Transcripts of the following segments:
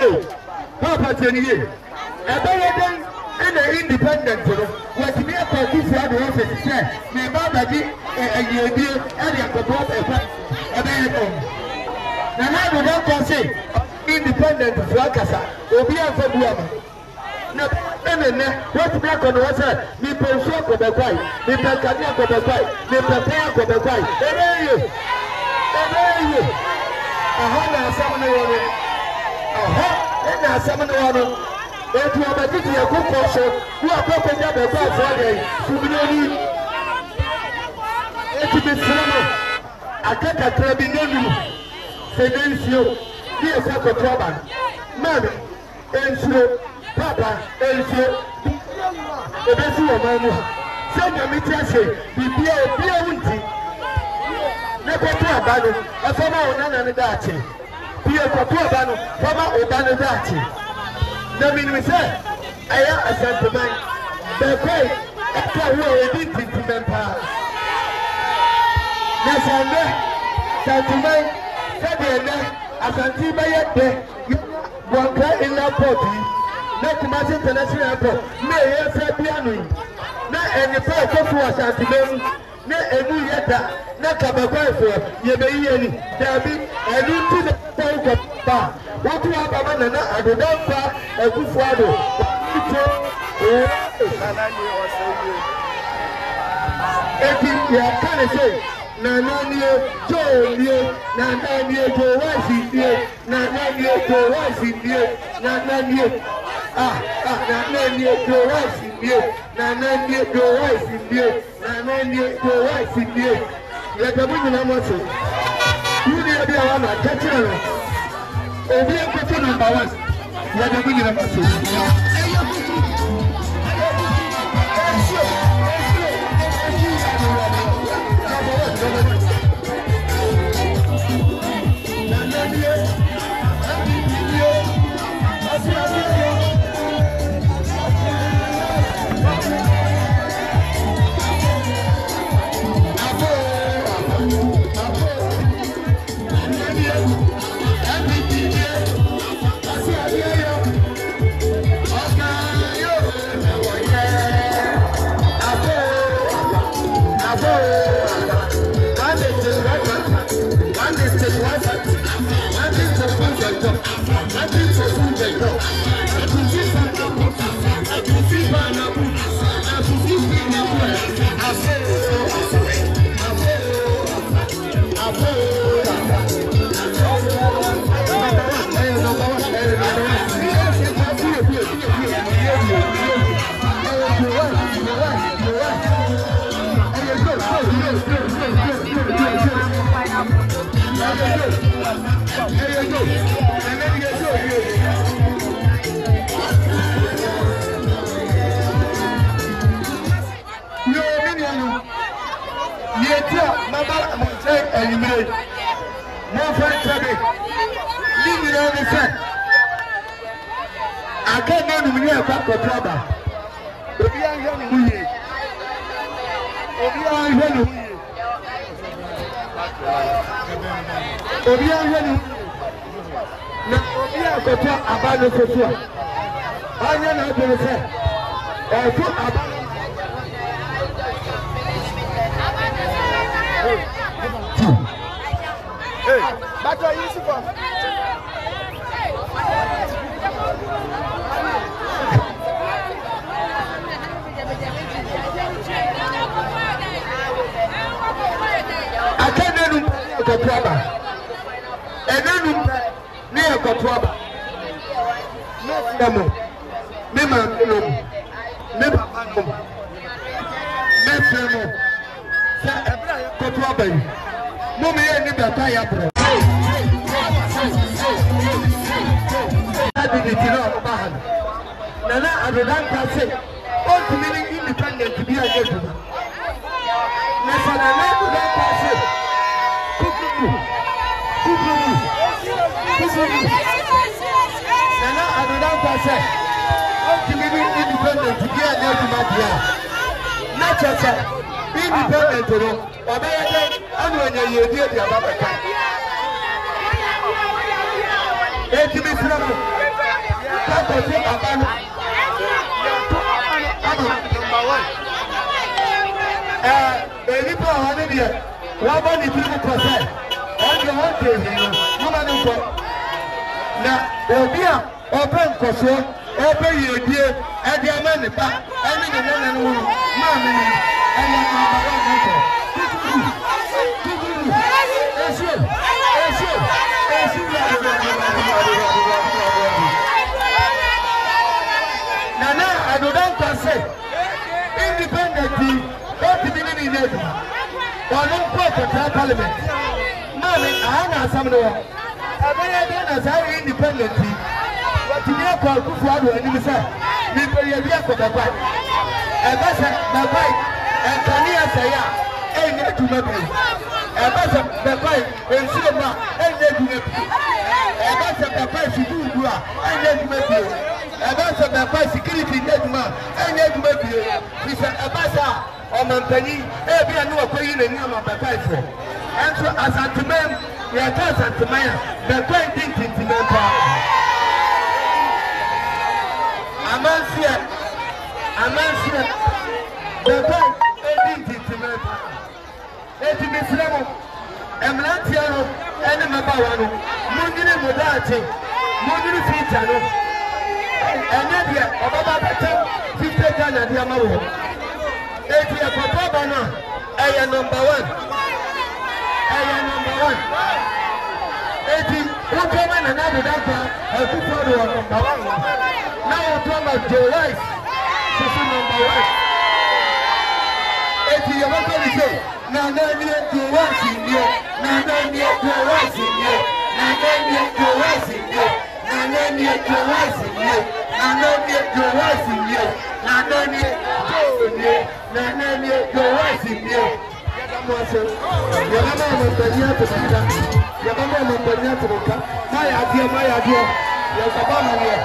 Papa Jenny. Abandon and an independent. What me a copy for the office said, me Baba and you deal and you could bought a abandon. Now, how do that say independent for Akasa? Obia for Buama. What black on was me pension for the guy, me Pacania for the guy, me prepare for the guy. Obey you. A hundred seminary. Aha, seminary. If you are a good person, you are broken up a bad Friday. To be only to be summer. I can't have been known. Sedencio, dear Sacco Traban, Mammy, Enso, Papa, Enso, the best of my send your mitresse, be a winty. Never to a banner, a former and a dati. Be a banner, former Obanadati. The meaning is, I am Ashanti Bekwai, after we did it to them pass. Nasanda, Santumai, Sabiana, Ashanti Bekwai, one guy in La Porti, not to Mass International Airport, may I say piano. Not any part of Ashanti Bekwai, not a new yetta, not a Bekwai for Yebeni, Dabi, and into the Tank of Bar. What do you have a man and I don't know a good father? If you can say, Nanania, Joe, Nanania, Joe, Rice in here, Nanania, Joe, Rice in here, Nanania, Nanania, Joe, Rice in here, Nanania, Joe, Rice in here, Nanania, Joe, Rice in here. Let the women have muscle. You need to be around a catcher. Obi ekwetu number 1 ya da bigi na maso I can't know me a pack of trouble. Obi ahwe no huye. Obi ahwe no huye. Obi ahwe no. Na obi akoto abano soso. Anya na do se. To abano. Hey, back to Yusuf. Kotuaba enenu ne kotuaba no me ma no me baba no me femo sa ebra kotuaba yi mo me ni bata ya bro adi ni tino bahan nana adodan ka say all community independent to be a get to na sana na adodan ka say Nana, I don't know what I say. Independent to be a Nadia. Not just independent to know. Or I'm when you're the other. yɛto aba no nipa a wɔne deɛ wɔabɔ ne tiri mu pɔ sɛ ɔdeɛ wɔnte hii no moma no nkɔ na obi a ɔpɛ nkɔsoɔ ɔpɛ yiedie ɛde ama ne ba ɛne ne nana no wuru maame no ɛyɛ abawa no nkɔ Nana, I don't say independently, what the beginning is. Or no parliament. Mommy, I have some no. I mean, I don't say independently. But to me, I call for and you say, we pay a year for the bike. And that's the bike. And Tania say, ain't there to make it. And that's the bike. And Silva, ain't there to make it. And that's the bike she do, ain't there to make it. And that's the bike security net man, ain't there to make it. He said, Abasa, or Montagny, every new opinion in your bike for. And so, as a man, we are just at the man, the point thinking to them. Amansia, the point thinking to them. Let me see them. Emlantiano, and Mabawano, Mundini Modati, Mundini Fitano, and Nadia, Obama, 50 Ghana, Diamaro. 80 a Papa, I am number one. I am number one. 80, one woman and another doctor, I took number one. Now I'm talking about Joe Rice, she's number one. 80, you're not going to say, now, then you're watching you. Now, then you're watching you. Now, then you're watching you. Now, then you're watching you. Now, then you're watching you. Now, then you're watching you. Now, then you're watching you. Your mama will be here to the car. Your mama will be here to the car. My idea. Your Obama here.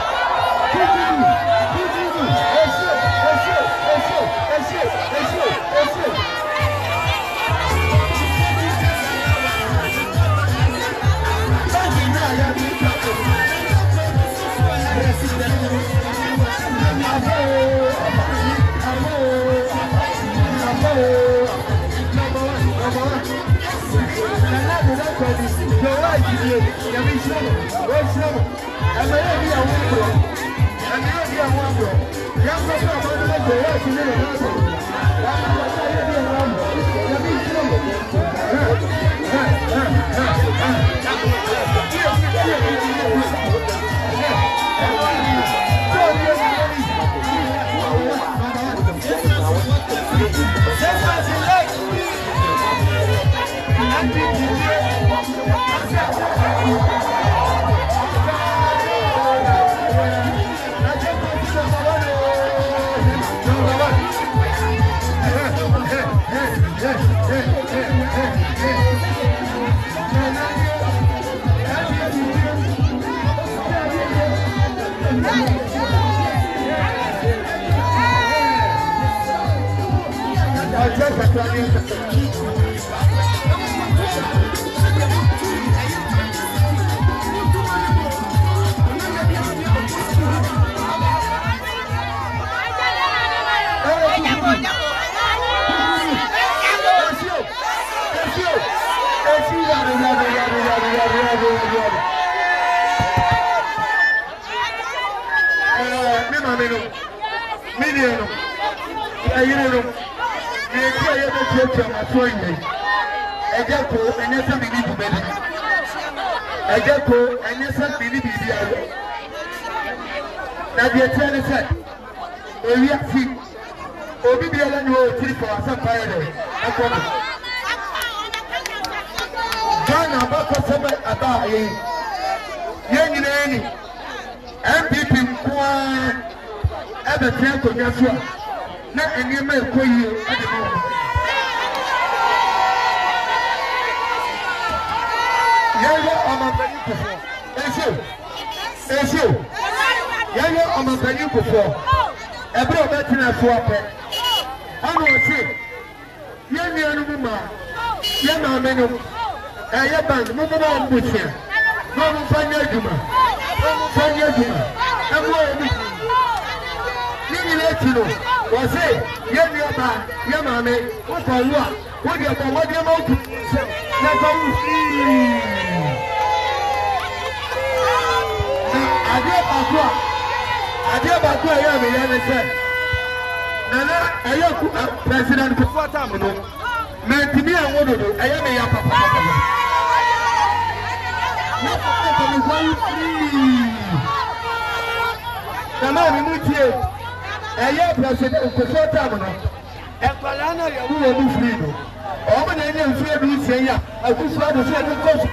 Agyakoo and yes, I'm in Agyakoo and yes, I'm in now the attorney said, we are free. Obi be able to treat for some fire. John Abako Sabat Aba, young MPP, ever train to Yasua, not any man for you at the moment. Yaya Amapanico, it's you. Yaya Amapanico for every veteran swap. I will say, young Yanuma, young Ameno, a yaban, Mama Bushia, Mama Fanya Juma, and where Tino, was it? Yama, Yamame, what are you? What do you want? What do you want? Agyakoo, Yami, Yana said, Nana, Agyakoo, President before time, no. Mentimi and what do I am a papa. The man in which you a year president before time, no. And Palana, you will be free. All the names here be saying, I wish I was here to go.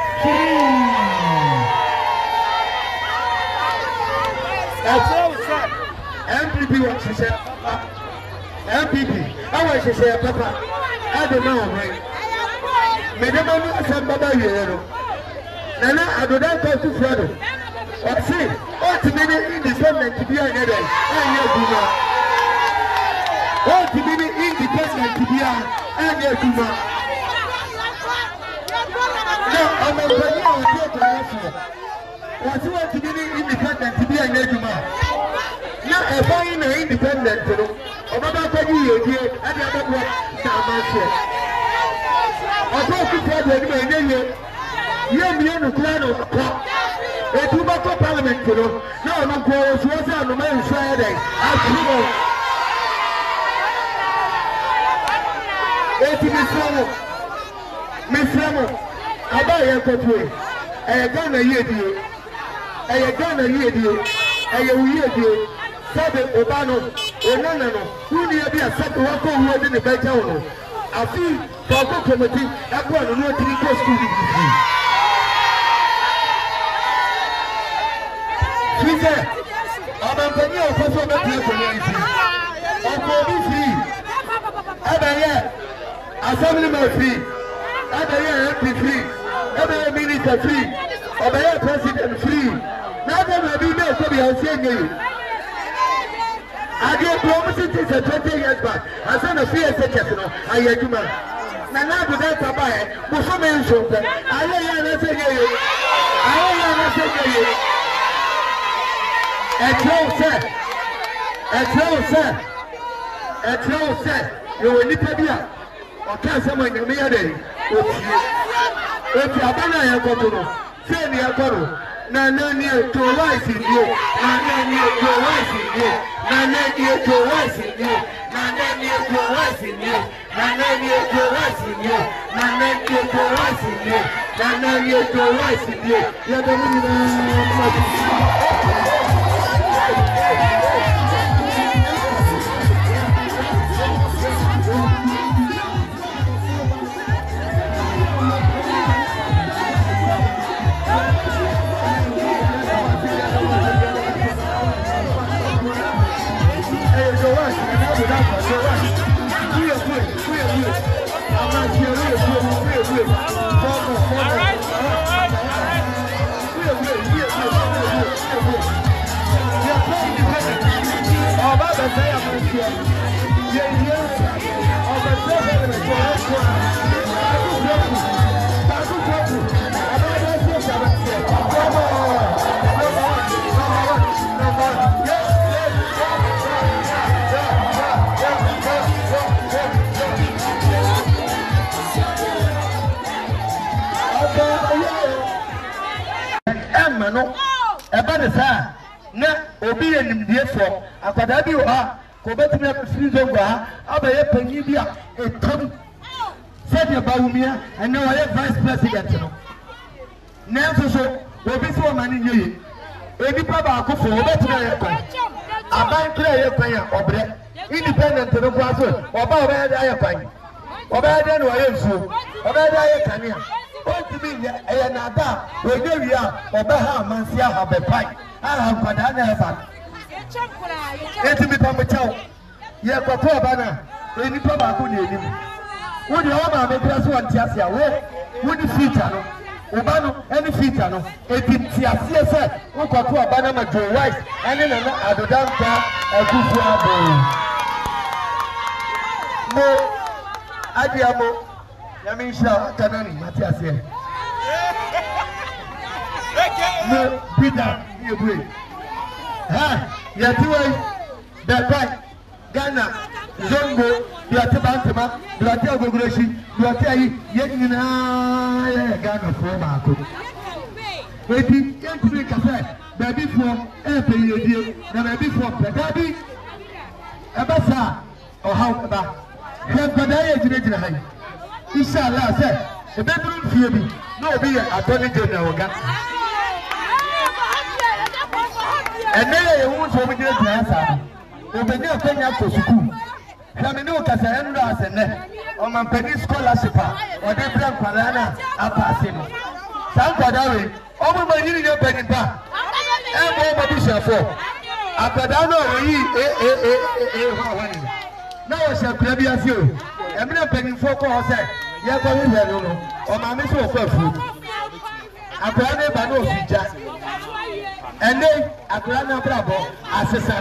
That's all, sir. MPP, what she said, MPP, I want to say, Papa. I don't know, right? Madam, I'm Baba Yero. Nana, I don't know how to follow. Or see, all to many independent to be another. I know Duma. All to many independent to be another Duma. No, I'm a brother of the What's what to be independent to be another Duma? Now, if I'm independent, I'm about to be here, and I'm about I don't think that we're going to do a tobacco parliament. No, I'm going to go to my Friday. Miss Ramo, I buy a country. I got a year deal. I got a year deal. I year deal. Sabe Obano, Onano, who near be a set work who in the better. I feel for committee, that one no to go school. She said, I'm a penny of person that you I'm going to be free. Every year, assembly free. Every year, MP free. Every year, minister free. Every year, president free. Now there will be no to be saying. I get promises to 20 years back. I sent a fear second. I had to man. Now, to that, I buy it. But so many children. I say you. At no set. You will need to be up. Or tell someone you may have day. If you are banana, you go to say me a bottle. Nana near to rice in you. Nana near to rice in you. Nana near to rice in you. Nana near to rice in you. Nana near to rice in you. Nana near to rice in you. Nana near to rice in you. You're the no eba de sa na obi enimdie so akwada bi o ha ko betumi afiri zo gwa abaye panyi bi a etam said ya bawumia ene wa ye vice president no na so obi so mani nyeye enipa ba akofo obetumi ye kwa aban kire ye kwa ya obre independent no kwa so oba oba ye aye kwa oba ye no ye nsu oba ye kania want to be a nada, we do ya, Obaha, Mansia, have a pipe. I have got another. Let me come with you. Yeah, Papa Bana, when you come back, would you? Would you all make us one Tiasia? Would you feature? Ubano, any feature, no? A Tiasia, who got to a banana to rice, and then another Adodanta, a good no, Agyakoo. Yamisha, Kanani, Matthias here. No, Peter, you agree. Ha, Bekwai, Ghana Zongo duate bantama duate agogoreshi duate ayi yenina Ghana for baako eti yentumi kase baby for peyedie na baby for baby ebasa ohaw ba hempada ye jina han inshallah say ebeduru fie bi na obi ye attorney general oga enele ye hu so obi jina asa obedi akanya ko school Jamini ukasa endo asene o mampeni scholarship a o de brand kwalana apase no sankwadawe o mo manyini je penipa e mo mo bi shafo akwada no yi ho wani na o shakura bi ase o emre penifo ko ho se ye ko wi no no o ma mi so fa fu akwada ne ba no fija ene akwada na brabo asesa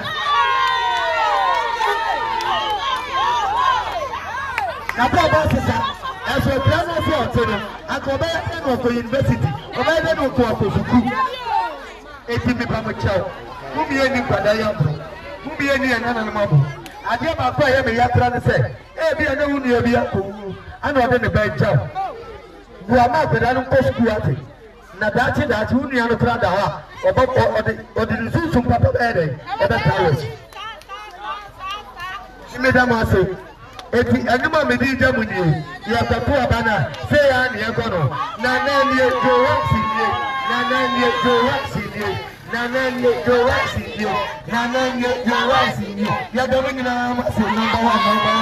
na brabo asesa eso plano fi oteno akoba ya no ko university oba ya no ko akosuku eti mi ba mo chao mumi eni kwada ya bro mumi eni enana na mabo ade ba ko ya me ya tra ne se e bi ene hu ni obi akowu ana ode ne ba chao bu ama kwada no ko school ate na dachi hu ni anu tra da ha obo ode nsusu papa be dey e be tawo imi da mo ase eti enuma me di jamu ni ya papu abana se ya ni e kono na ni jo waxi ni na ni jo waxi ni na ni jo waxi ni na ni jo waxi ni ya do ni na ma se number 1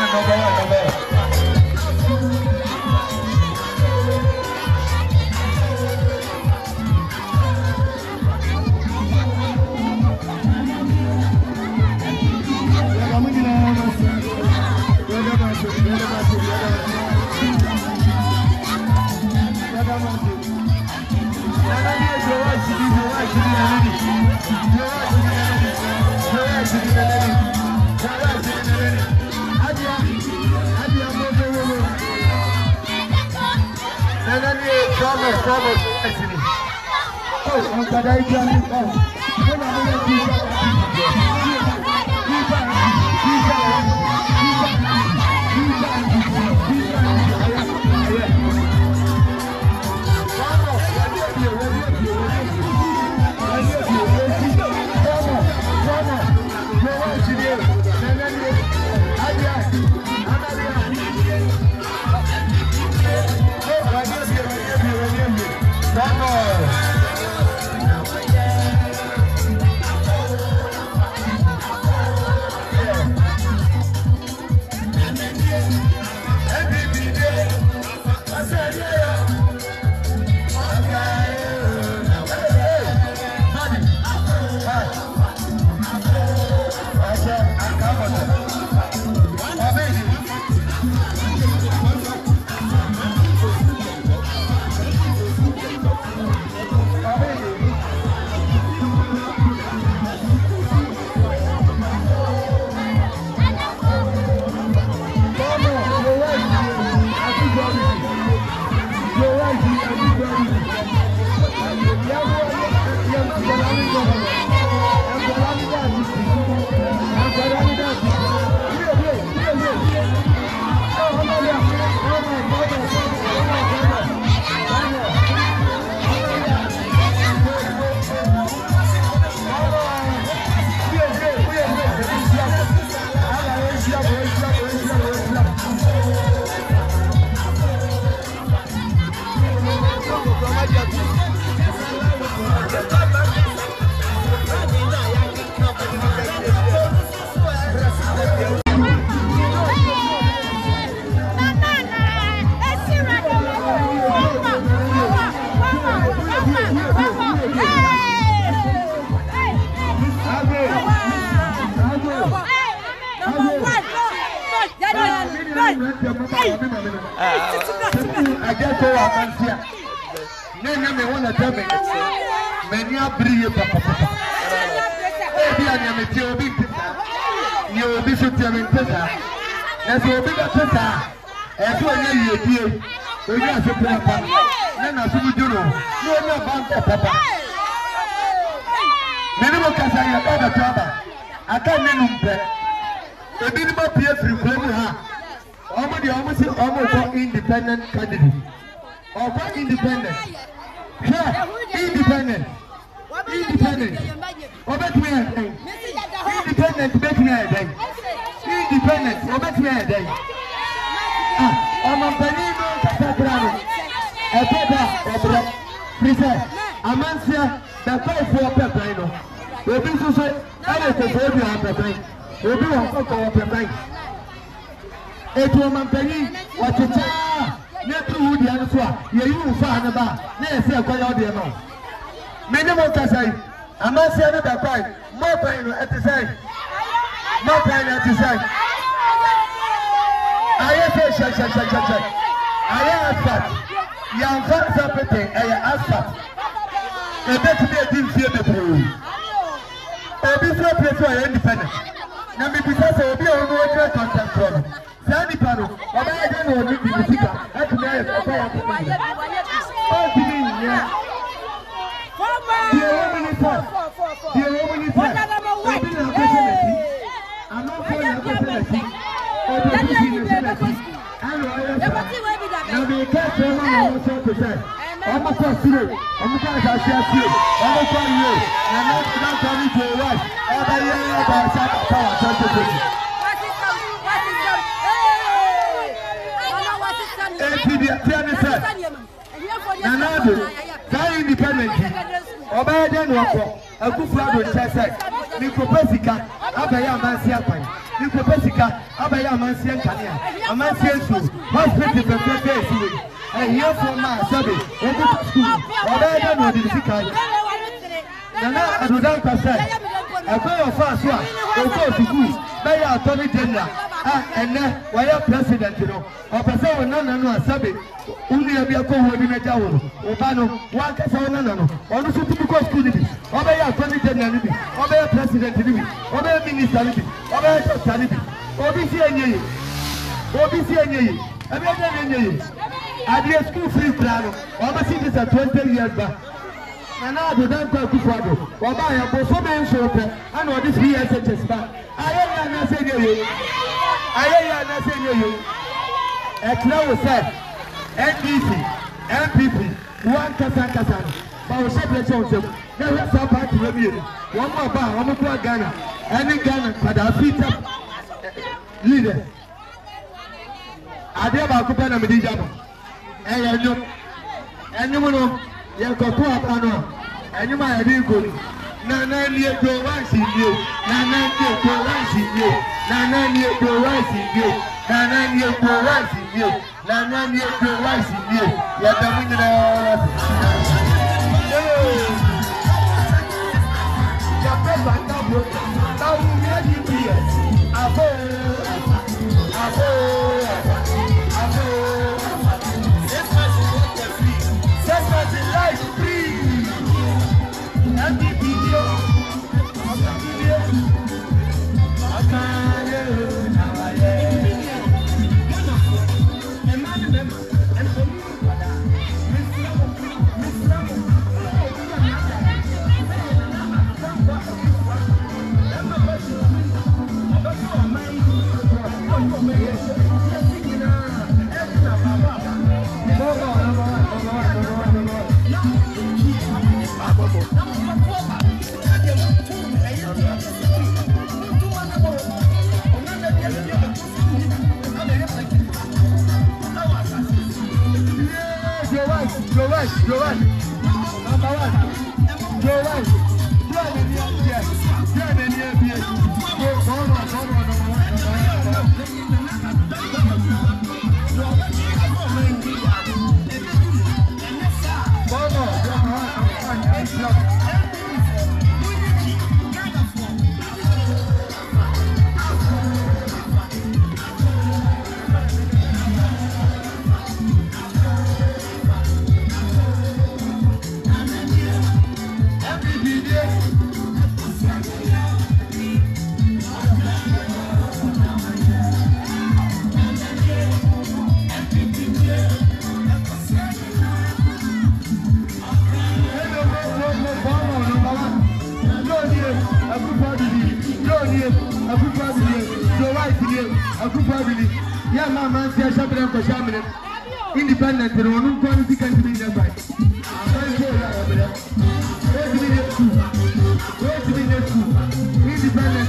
Agyakoo amansia nenya me wona tame meni abriye papa ebi anya me tie obi pesa ye obi so tie me pesa na so obi ba pesa e so anya yedie obi aso papa na so mujuro no na bank papa meni mo kasa ya baba toba aka nenu mpe A minimum peer free plan. Almost independent candidate. Or what independent? Independent. Independent. Or bet me a day. Independent, bet me a day. Independent, or bet me a day. I'm a penino, Casagrano. A paper or bread. Preserve. Amancia, the 5-4 pepino. Will be so say, I let the baby on the bank. Will be on the bank. It will maintain what you tell. Never would the answer. You find about. Let's say, I don't know. Many more can say, I must say another point. More pain at the side. More pain at the side. I am fat. Young fat something. I am fat. A better be a team fear the pool. A before people are independent. Now, because I will be on the contact problem. Sandy Pano, or I don't know what you think. That's me. Oh, to me, yeah. Dear woman, I'm not going to opportunity. Now, the catch also to say, I'm a first through. I'm a guy that shall see. I'm a fun you. And I'm not coming to a wife. Every year about power. Nanado, very independent. Obey Wako, a good flower chassis. Nicopesica, Abaya Mansiapan. Nicopesica, Abaya Mansian Kanya. A Mansian school. Hospital for 3 days. And here from my service. Obey no difficult. Nana, I do not say. A girl of fast one. Go to school. They are Tony General. And then, why are president, you know? Or person, no, Sabi. Only a Agyakoo in a Jawo. Obano, one Casanano. Or the typical school. Obey a Tony General. Obey a president. Obey a minister. Obey a sanity. Obey I did a school free plan. Almost it is 20 years back. And now the damn to Fado. Or buy a Bosoman shopper. I know this 3 years back. I am not saying you. At now said NDC, MPP, one Casan, Power Secretary, there was a party review. One more bar, one more Ghana, any Ghana, but a feature leader. I did about Kupana Medijama. And you know, you go to a panel, and you might be good. Nana, you go once in you. Nana, you go once in you. Nana, you go once in you. Nana, you go once in you. Nana, you go once in you. You're coming to the You're right. Number one. You're right. You're White here, Agyakoo family. Yeah, man, see a champion for Shamina. Independent, and one quality can be the fight. Independent,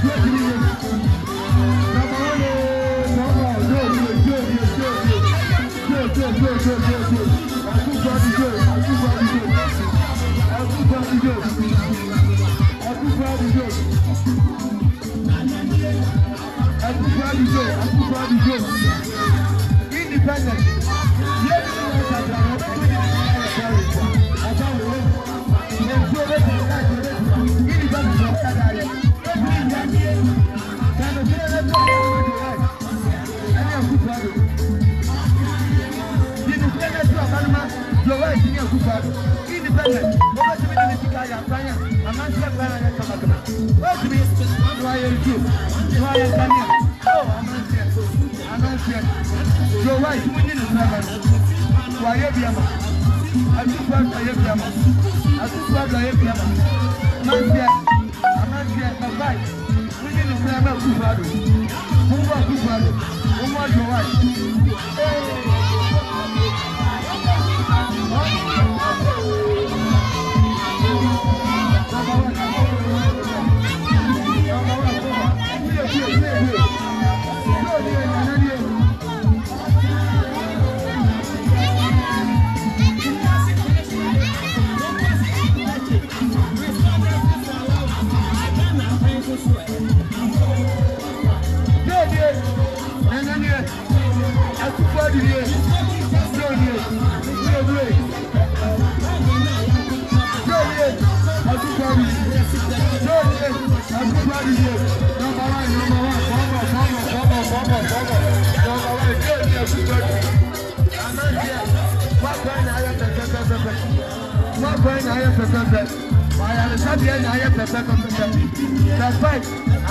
that's right.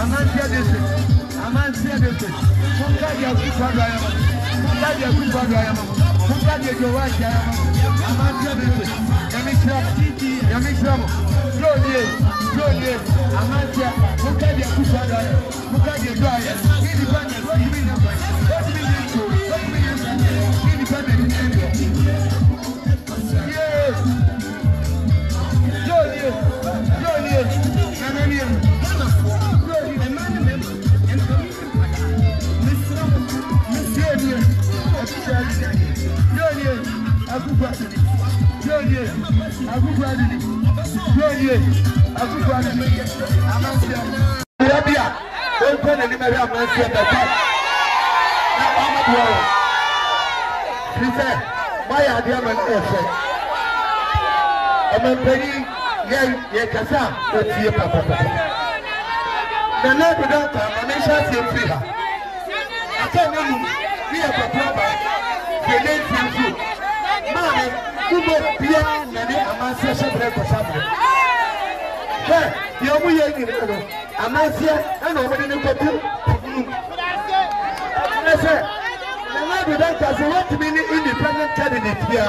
Independent candidate here.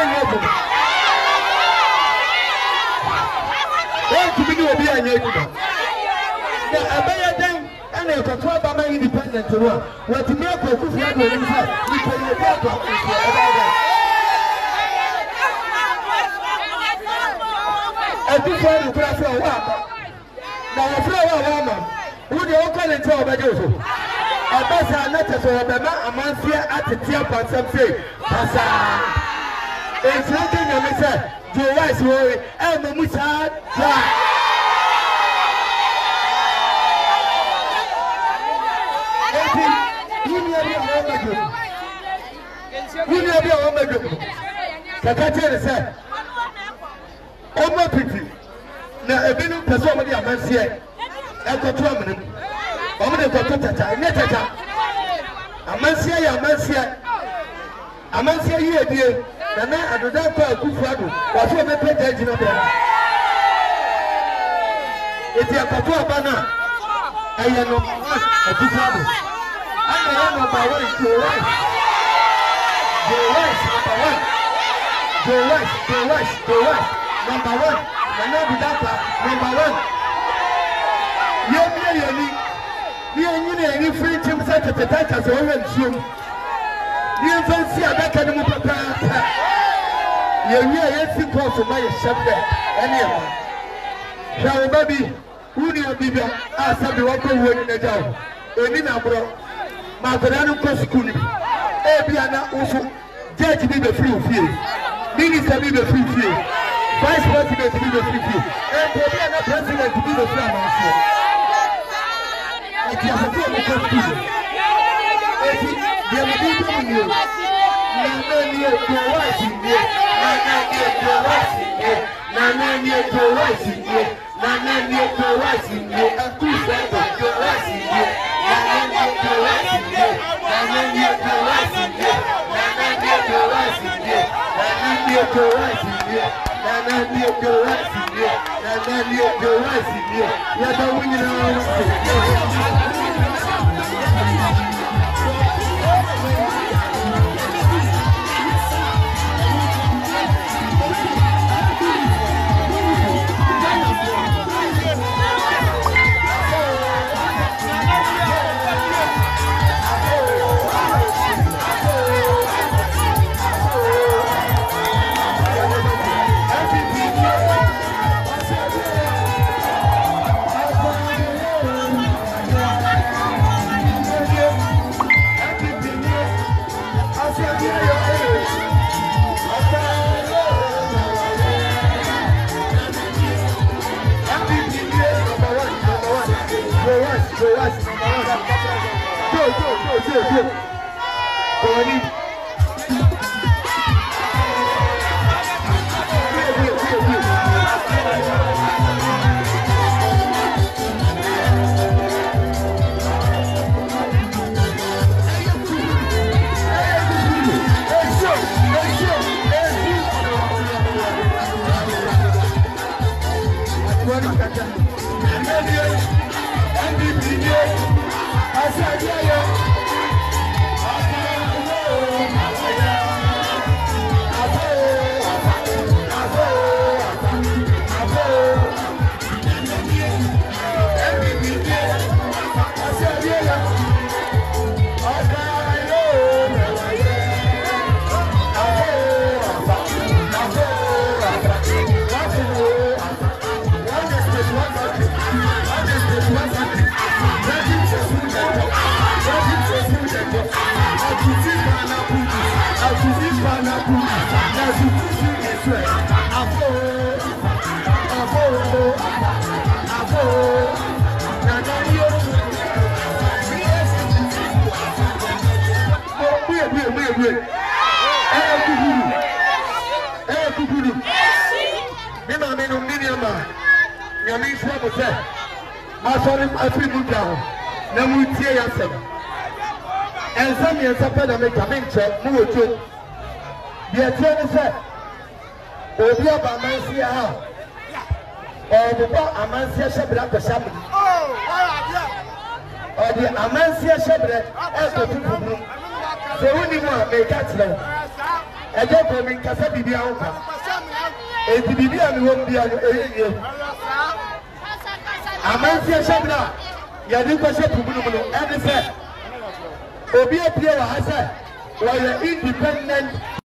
To be a and a control independent to run. What to make a good friend with himself, we can get back to a good friend who could have now, a flower woman who the uncle and tell by Joseph. A bassa letters or a month here at the tear part some say, Passa. It's nothing, I said, Joe Wise worry, and the Musa. We never be a woman. Secretary said, "Oh, my pretty. Now, a bit of person with your man here. I got 12 minutes. I'm going to go to Tata. A man here, a man here, dear. And then I do not call a good father. What's your pay attention of them? It's a patois banner. I am not a good father. I am number one to right. Go west, number one. Go west, go west, go west. Number one. Number one. any free team set at the attack as well and soon. You fancy a back animal papa. Yes, you call for my subject. Anyone. Shall baby, who do you be? I said the walk away in the job. Emina bro, Maverano Coscuni, Ebiana Ufu, Judge be the free field, Minister be the free field, Vice President be the free field, and the President be the free field. It is a form of confusion. There will be you. Nanani to rising here, Nanani to rising here, Nanani to rising here, Nanani to rising here, and two seconds to rising here. Nanani to rising here, Nanani to rising here, Nanani to rising here, Nanani to rising here, Nanani to rising here, Nanani to rising here. You are winning now. And some years after the make a mention, move to the attorney said, "Oh, the Amansia, or the Amansia Shabra, the Shabra, or the Amansia Shabra, as the people. So when you want, make that slow. Agyakoo in Casabi, and the Bibian won't be an area. Amansia Shabra, Yadika Shabu, and said, Obi Apia has said, while independent.